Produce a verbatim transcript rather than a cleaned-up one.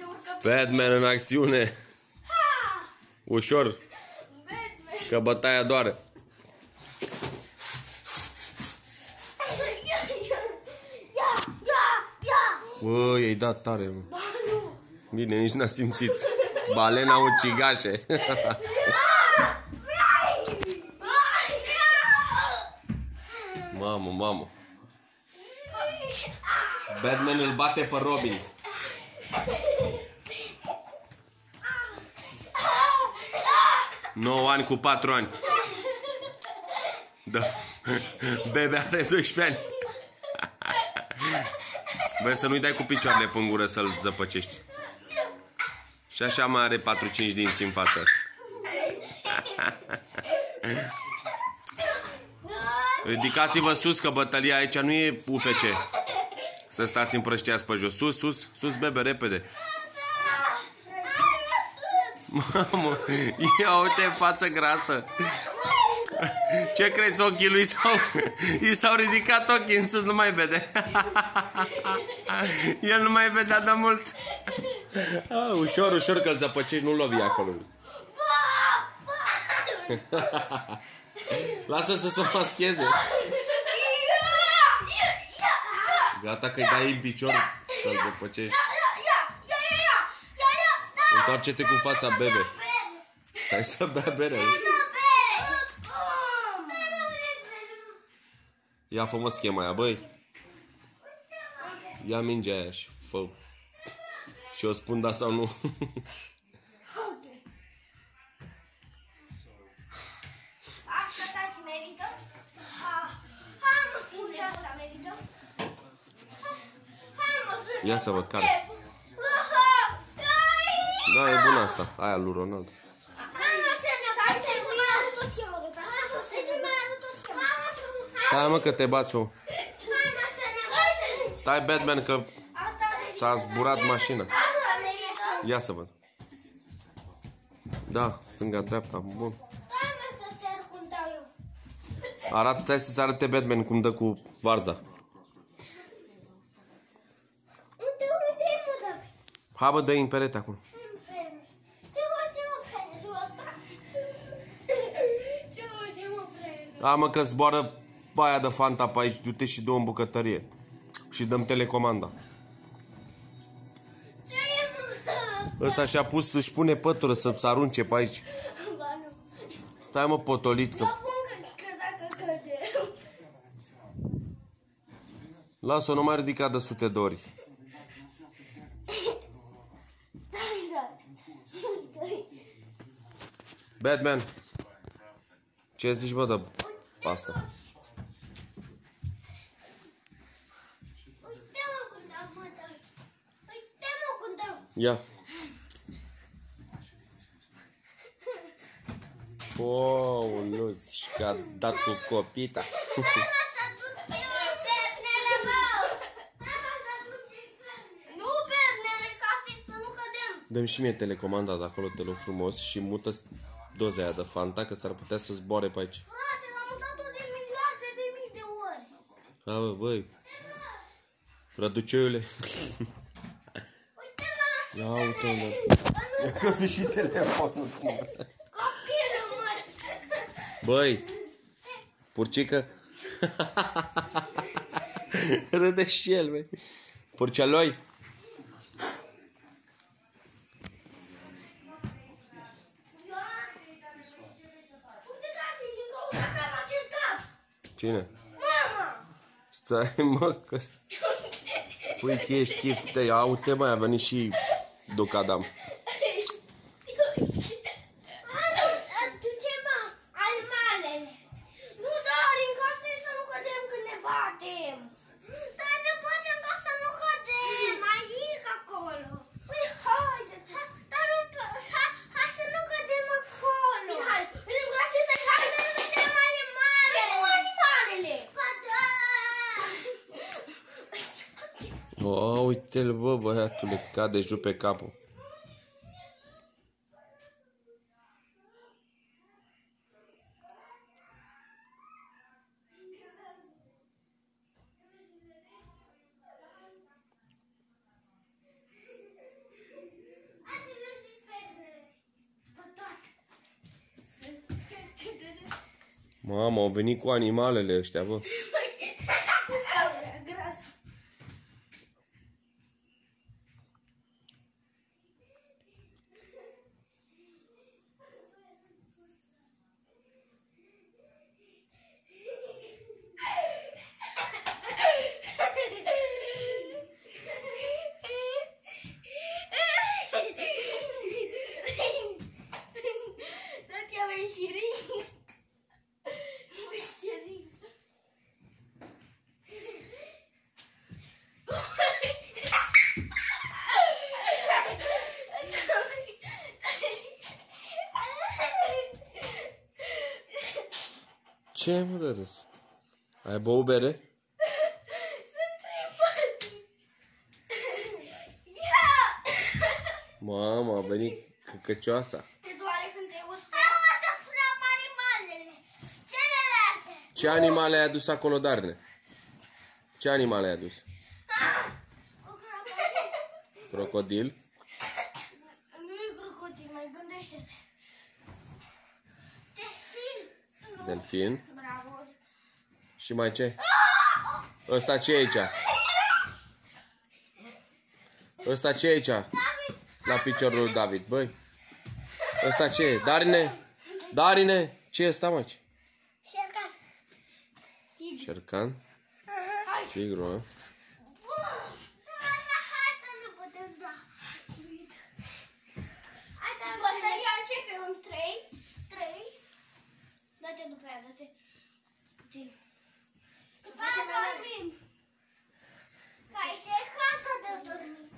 Batman în acțiune. Ușor. Că bătaia doare. Bă, i-ai dat tare, mă. Bine, nici n-a simțit. Balena ucigașe. Mamă, mamă. Batman îl bate pe Robin. nouă ani cu patru ani. Da. Bebe are doisprezece ani. Băi, să nu-i dai cu picioarele pe gură să-l zăpăcești. Și așa mai are patru cinci dinți în față. Ridicați-vă sus, că bătălia aici nu e U F C. Să stați împrăștiați pe jos. Sus, sus, sus, bebe, repede. Mamă, ia uite față grasă. Ce crezi, ochii lui s-au i s-au ridicat ochii în sus, nu mai vede. El nu mai vedea de mult. A, ușor, ușor, că-l zăpăcești, nu lovi acolo. Lasă să se mascheze. Gata că-i dai în picior să-l zăpăcești. Întoarce-te cu fața, bebe. Stai să bea bere. Ia fă-mă schema aia, băi. Ia mingea aia și fă. Și o spun da sau nu. Ia să văd care. Da, e bună asta. Aia lui Ronaldo. Stai, mă, că te bați-o. Stai, Batman, că s-a zburat mașina. Ia să văd. Da, stânga-dreapta. Bun. Arată, stai să-ți arate Batman cum dă cu varza. Hai, bă, dă-i în perete acum. Da, mă, că zboară aia de Fanta pe aici, du-te și dă-o în bucătărie. Și dăm telecomanda. Ăsta și-a pus să-și pune pătură să-ți arunce pe aici. Stai, mă, potolit, că... Lasă-o, nu mai ridica de sute de ori. Batman, ce zici, bă, de pasta? Ia. Oh, nu, că a dat cu copita. Dă-mi și mie telecomanda de acolo, te rog frumos, și mută doza aia de Fanta, că s-ar putea să zboare pe aici. Frate, l-am mutat-o de miliarde de mii de ori. Ha, bă, băi. Răducioiule. Uite-mă! Ia uite unde. Ia că și telefonul. Copilul, mă! Băi, purcică. Râde și el, băi. Purcealoi. Cine? Mama! Stai, mă, că spui că ești chifte. Ia uite, mai a venit și Ducadam. Duce, mă, animalele. Nu, Darin, că asta e să nu cădem când ne batem. Dar ne batem ca să nu cădem, aici, acolo. Păi, haide. Dar nu, hai să nu cădem acolo. Hai, pentru că acesta e haide să cădem mai mare. Nu, animalele. O, uite-l, bă, băiatule, cade și pe capul. Mamă, au venit cu animalele ăștia, bă. Ce ai, mă, de râs? Ai băut bere? Sunt trei. Mamă, a venit căcăcioasa. Te doare când te uzi? Acum să punem animalele. Celelalte. Ce animale ai adus acolo, Darne? Ce animale ai adus? Crocodil? Nu e crocodil, mai gândește-te. Delfin. Delfin? Bravo. Și mai ce? Ăsta ce e aici? Ăsta ce e aici? La piciorul lui David, băi. Ăsta ce e? Darine? Darine? Ce e ăsta, mă? Șercan. Șercan? Tigru, hă? Hai să nu putem da. Bătălia începe în trei. trei. Dă-te după ea, dă-te. Puțin. După aia dormim. Că aici e casa de dormit.